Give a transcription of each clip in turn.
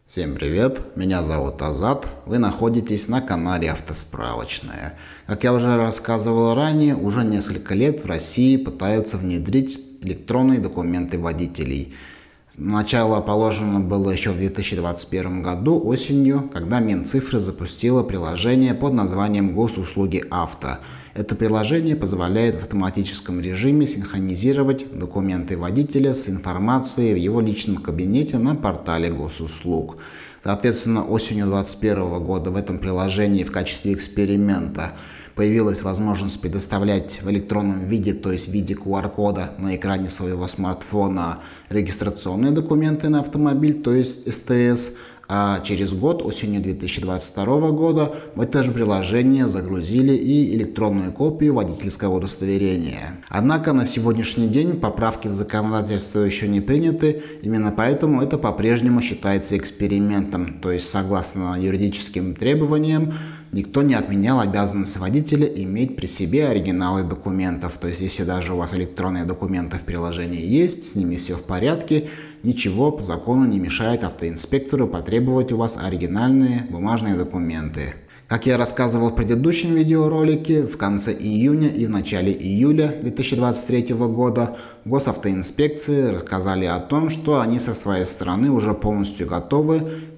Всем привет, меня зовут Азат, вы находитесь на канале Автосправочная. Как я уже рассказывал ранее, уже несколько лет в России пытаются внедрить электронные документы водителей. Начало положено было еще в 2021 году осенью, когда Минцифры запустило приложение под названием «Госуслуги авто». Это приложение позволяет в автоматическом режиме синхронизировать документы водителя с информацией в его личном кабинете на портале госуслуг. Соответственно, осенью 2021 года в этом приложении в качестве эксперимента появилась возможность предоставлять в электронном виде, то есть в виде QR-кода на экране своего смартфона регистрационные документы на автомобиль, то есть СТС. А через год, осенью 2022 года, в это же приложение загрузили и электронную копию водительского удостоверения. Однако на сегодняшний день поправки в законодательство еще не приняты, именно поэтому это по-прежнему считается экспериментом, то есть согласно юридическим требованиям, никто не отменял обязанность водителя иметь при себе оригиналы документов. То есть, если даже у вас электронные документы в приложении есть, с ними все в порядке, ничего по закону не мешает автоинспектору потребовать у вас оригинальные бумажные документы. Как я рассказывал в предыдущем видеоролике, в конце июня и в начале июля 2023 года госавтоинспекции рассказали о том, что они со своей стороны уже полностью готовы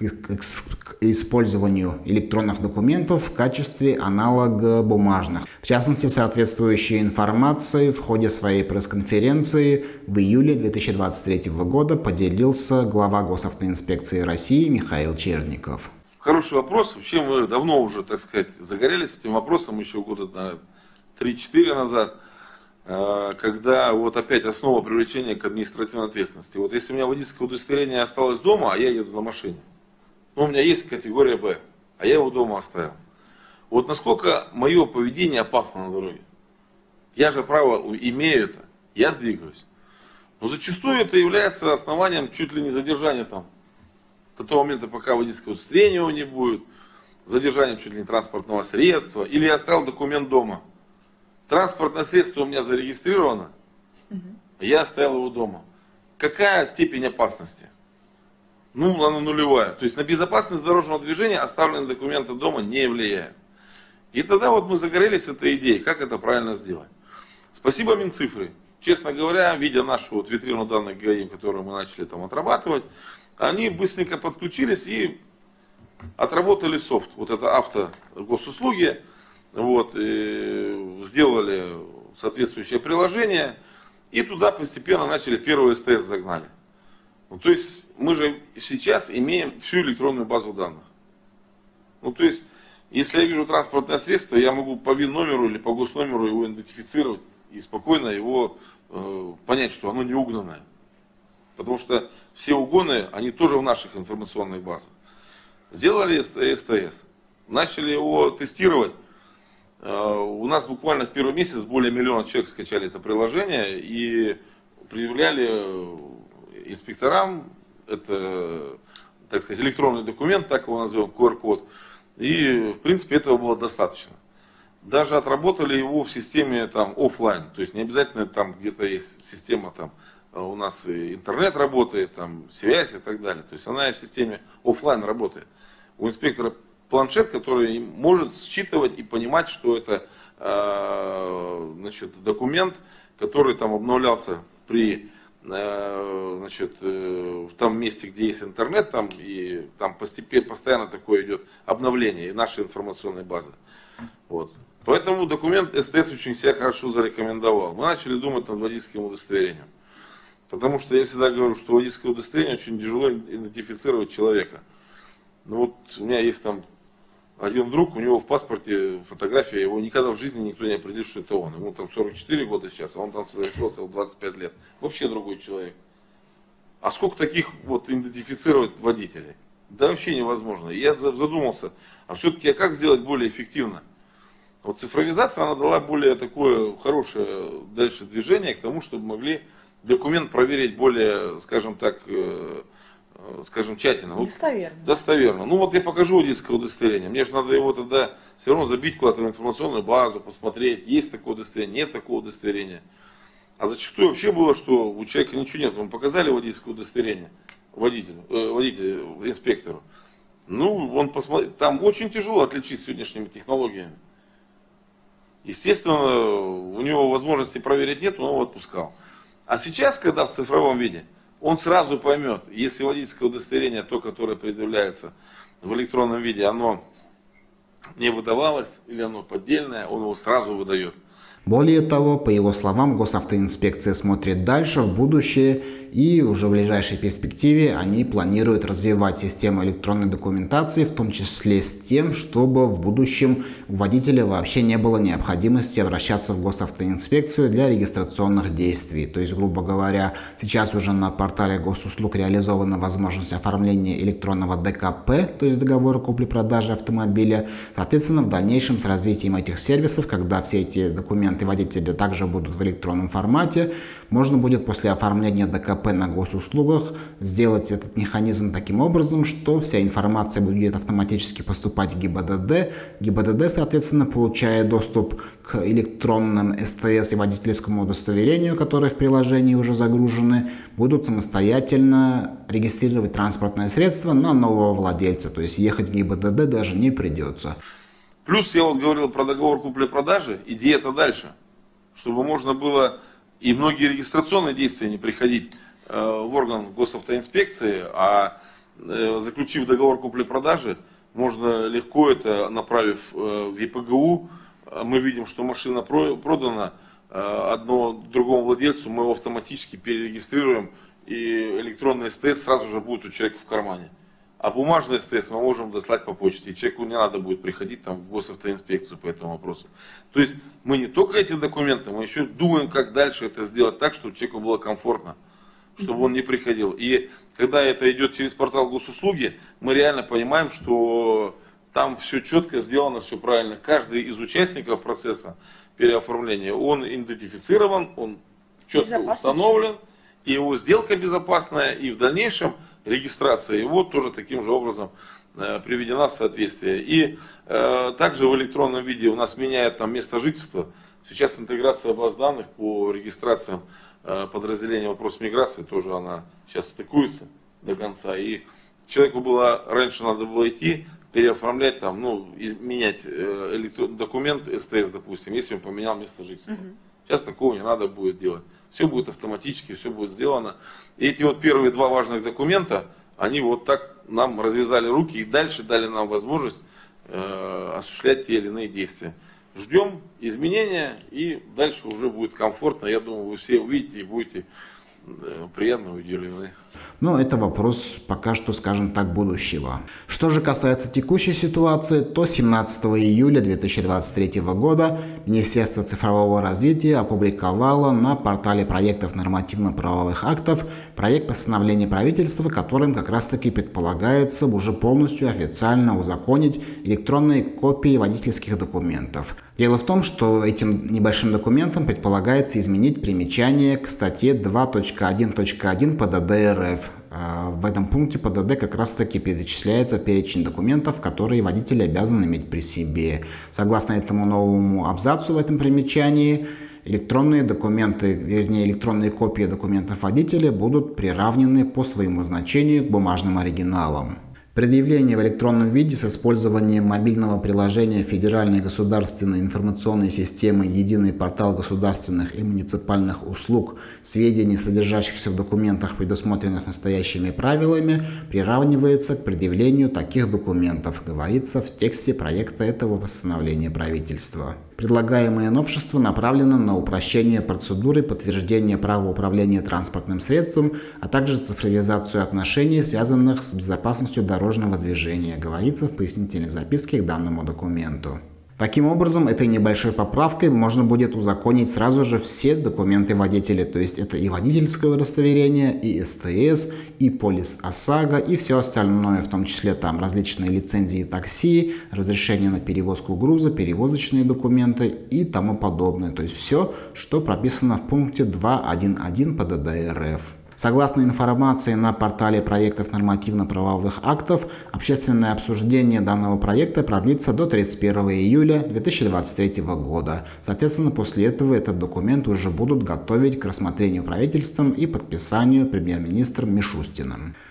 к использованию электронных документов в качестве аналога бумажных. В частности, соответствующей информацией в ходе своей пресс-конференции в июле 2023 года поделился глава госавтоинспекции России Михаил Черников. Хороший вопрос. Вообще мы давно уже, так сказать, загорелись этим вопросом, еще года, наверное, 3-4 назад, когда вот опять основа привлечения к административной ответственности. Вот если у меня водительское удостоверение осталось дома, а я еду на машине, ну, у меня есть категория Б, а я его дома оставил. Вот насколько мое поведение опасно на дороге. Я же право имею это, я двигаюсь. Но зачастую это является основанием чуть ли не задержания там. До того момента, пока водительского удостоверения не будет, задержанием чуть ли не транспортного средства, или я оставил документ дома. Транспортное средство у меня зарегистрировано, я оставил его дома. Какая степень опасности? Ну, она нулевая. То есть на безопасность дорожного движения оставленные документы дома не влияют. И тогда вот мы загорелись этой идеей, как это правильно сделать. Спасибо Минцифры. Честно говоря, видя нашу вот витрину данных ГАИ, которую мы начали там отрабатывать, они быстренько подключились и отработали софт. Вот это автогосуслуги. Вот, и сделали соответствующее приложение. И туда постепенно начали первый СТС загнали. Ну, то есть мы же сейчас имеем всю электронную базу данных. Ну, то есть, если я вижу транспортное средство, я могу по ВИН-номеру или по госномеру его идентифицировать и спокойно его понять, что оно не угнанное. Потому что все угоны, они тоже в наших информационных базах. Сделали СТС, начали его тестировать. У нас буквально в первый месяц более 1 миллиона человек скачали это приложение и предъявляли инспекторам это, так сказать, электронный документ, так его назовем, QR-код. И, в принципе, этого было достаточно. Даже отработали его в системе там офлайн. То есть не обязательно там где-то есть система там. У нас и интернет работает, там, связь и так далее. То есть она и в системе офлайн работает. У инспектора планшет, который может считывать и понимать, что это значит, документ, который там обновлялся при значит, в том месте, где есть интернет, там, и там постепенно, постоянно такое идет обновление и нашей информационной базы. Вот. Поэтому документ СТС очень себя хорошо зарекомендовал. Мы начали думать над водительским удостоверением. Потому что я всегда говорю, что водительское удостоверение очень тяжело идентифицировать человека. Ну вот у меня есть там один друг, у него в паспорте фотография, его никогда в жизни никто не определит, что это он. Ему там 44 года сейчас, а он там сфотографировался в 25 лет. Вообще другой человек. А сколько таких вот идентифицировать водителей? Да вообще невозможно. И я задумался, а все-таки как сделать более эффективно? Вот цифровизация, она дала более такое хорошее дальше движение к тому, чтобы могли документ проверить более, скажем так, скажем, тщательно. Достоверно. Достоверно. Ну вот я покажу водительское удостоверение. Мне же надо его тогда все равно забить куда-то в информационную базу, посмотреть, есть такое удостоверение, нет такого удостоверения. А зачастую вообще было, что у человека ничего нет. Вам показали водительское удостоверение. инспектору. Ну, он посмотрит, там очень тяжело отличить сегодняшними технологиями. Естественно, у него возможности проверить нет, он его отпускал. А сейчас, когда в цифровом виде, он сразу поймет, если водительское удостоверение, то, которое предъявляется в электронном виде, оно не выдавалось или оно поддельное, он его сразу выдает. Более того, по его словам, госавтоинспекция смотрит дальше, в будущее, и уже в ближайшей перспективе они планируют развивать систему электронной документации, в том числе с тем, чтобы в будущем у водителя вообще не было необходимости обращаться в госавтоинспекцию для регистрационных действий. То есть, грубо говоря, сейчас уже на портале госуслуг реализована возможность оформления электронного ДКП, то есть договора купли-продажи автомобиля. Соответственно, в дальнейшем с развитием этих сервисов, когда все эти документы водителя также будут в электронном формате, можно будет после оформления ДКП на госуслугах сделать этот механизм таким образом, что вся информация будет автоматически поступать в ГИБДД. ГИБДД, соответственно, получая доступ к электронным СТС и водительскому удостоверению, которые в приложении уже загружены, будут самостоятельно регистрировать транспортное средство на нового владельца. То есть ехать в ГИБДД даже не придется. Плюс я вот говорил про договор купли-продажи, идея-то дальше, чтобы можно было и многие регистрационные действия не приходить в орган госавтоинспекции, а заключив договор купли-продажи, можно легко это, направив в ЕПГУ, мы видим, что машина продана одному другому владельцу, мы его автоматически перерегистрируем, и электронный СТС сразу же будет у человека в кармане. А бумажный СТС мы можем дослать по почте, и человеку не надо будет приходить там, в госавтоинспекцию по этому вопросу. То есть мы не только эти документы, мы еще думаем, как дальше это сделать так, чтобы человеку было комфортно, чтобы он не приходил. И когда это идет через портал госуслуги, мы реально понимаем, что там все четко сделано, все правильно. Каждый из участников процесса переоформления, он идентифицирован, он четко установлен, и его сделка безопасная, и в дальнейшем регистрация его тоже таким же образом приведена в соответствие. И также в электронном виде у нас меняют там место жительства. Сейчас интеграция баз данных по регистрациям подразделения «Вопрос миграции» тоже она сейчас стыкуется до конца. И человеку было, раньше надо было идти, переоформлять там, ну, менять документ СТС, допустим, если он поменял место жительства. Сейчас такого не надо будет делать. Все будет автоматически, все будет сделано. И эти вот первые два важных документа, они вот так нам развязали руки и дальше дали нам возможность осуществлять те или иные действия. Ждем изменения, и дальше уже будет комфортно. Я думаю, вы все увидите и будете приятно удивлены. Но это вопрос пока что, скажем так, будущего. Что же касается текущей ситуации, то 17 июля 2023 года Министерство цифрового развития опубликовало на портале проектов нормативно-правовых актов проект постановления правительства, которым как раз таки предполагается уже полностью официально узаконить электронные копии водительских документов. Дело в том, что этим небольшим документом предполагается изменить примечание к статье 2.1.1 ПДД РФ. В этом пункте ПДД как раз таки перечисляется перечень документов, которые водитель обязан иметь при себе. Согласно этому новому абзацу в этом примечании, электронные документы, вернее электронные копии документов водителя будут приравнены по своему значению к бумажным оригиналам. Предъявление в электронном виде с использованием мобильного приложения Федеральной государственной информационной системы «Единый портал государственных и муниципальных услуг» сведений, содержащихся в документах, предусмотренных настоящими правилами, приравнивается к предъявлению таких документов, говорится в тексте проекта этого постановления правительства. Предлагаемое новшество направлено на упрощение процедуры подтверждения права управления транспортным средством, а также цифровизацию отношений, связанных с безопасностью дорожного движения, говорится в пояснительной записке к данному документу. Таким образом, этой небольшой поправкой можно будет узаконить сразу же все документы водителя, то есть это и водительское удостоверение, и СТС, и полис ОСАГО, и все остальное, в том числе там различные лицензии такси, разрешение на перевозку груза, перевозочные документы и тому подобное. То есть все, что прописано в пункте 2.1.1 ПДД РФ. Согласно информации на портале проектов нормативно-правовых актов, общественное обсуждение данного проекта продлится до 31 июля 2023 года. Соответственно, после этого этот документ уже будут готовить к рассмотрению правительством и подписанию премьер-министром Мишустиным.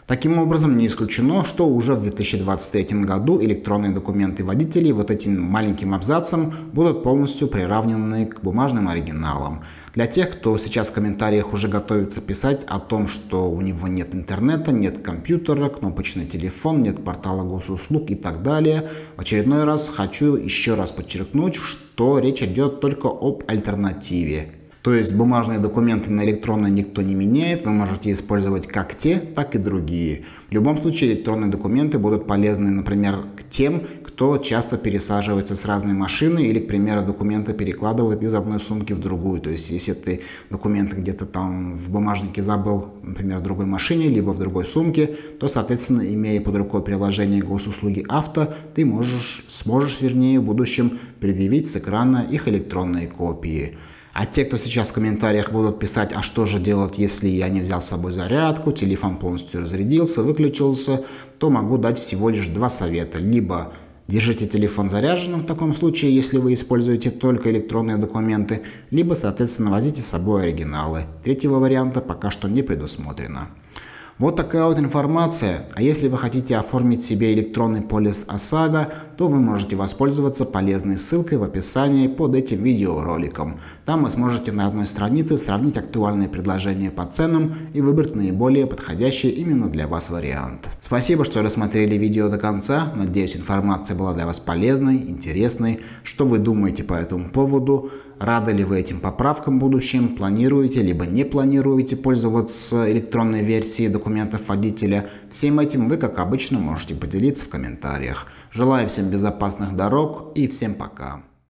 Таким образом, не исключено, что уже в 2023 году электронные документы водителей вот этим маленьким абзацем будут полностью приравнены к бумажным оригиналам. Для тех, кто сейчас в комментариях уже готовится писать о том, что у него нет интернета, нет компьютера, кнопочный телефон, нет портала госуслуг и так далее, в очередной раз хочу еще раз подчеркнуть, что речь идет только об альтернативе. То есть бумажные документы на электронные никто не меняет, вы можете использовать как те, так и другие. В любом случае электронные документы будут полезны, например, к тем, кто часто пересаживается с разной машины или, к примеру, документы перекладывает из одной сумки в другую. То есть если ты документы где-то там в бумажнике забыл, например, в другой машине, либо в другой сумке, то, соответственно, имея под рукой приложение госуслуги авто, ты сможешь в будущем предъявить с экрана их электронные копии. А те, кто сейчас в комментариях будут писать, а что же делать, если я не взял с собой зарядку, телефон полностью разрядился, выключился, то могу дать всего лишь два совета. Либо держите телефон заряженным в таком случае, если вы используете только электронные документы, либо, соответственно, возите с собой оригиналы. Третьего варианта пока что не предусмотрено. Вот такая вот информация. А если вы хотите оформить себе электронный полис ОСАГО, то вы можете воспользоваться полезной ссылкой в описании под этим видеороликом. Там вы сможете на одной странице сравнить актуальные предложения по ценам и выбрать наиболее подходящий именно для вас вариант. Спасибо, что рассмотрели видео до конца. Надеюсь, информация была для вас полезной, интересной. Что вы думаете по этому поводу? Рады ли вы этим поправкам в будущем? Планируете либо не планируете пользоваться электронной версией документов водителя? Всем этим вы, как обычно, можете поделиться в комментариях. Желаю всем безопасных дорог и всем пока.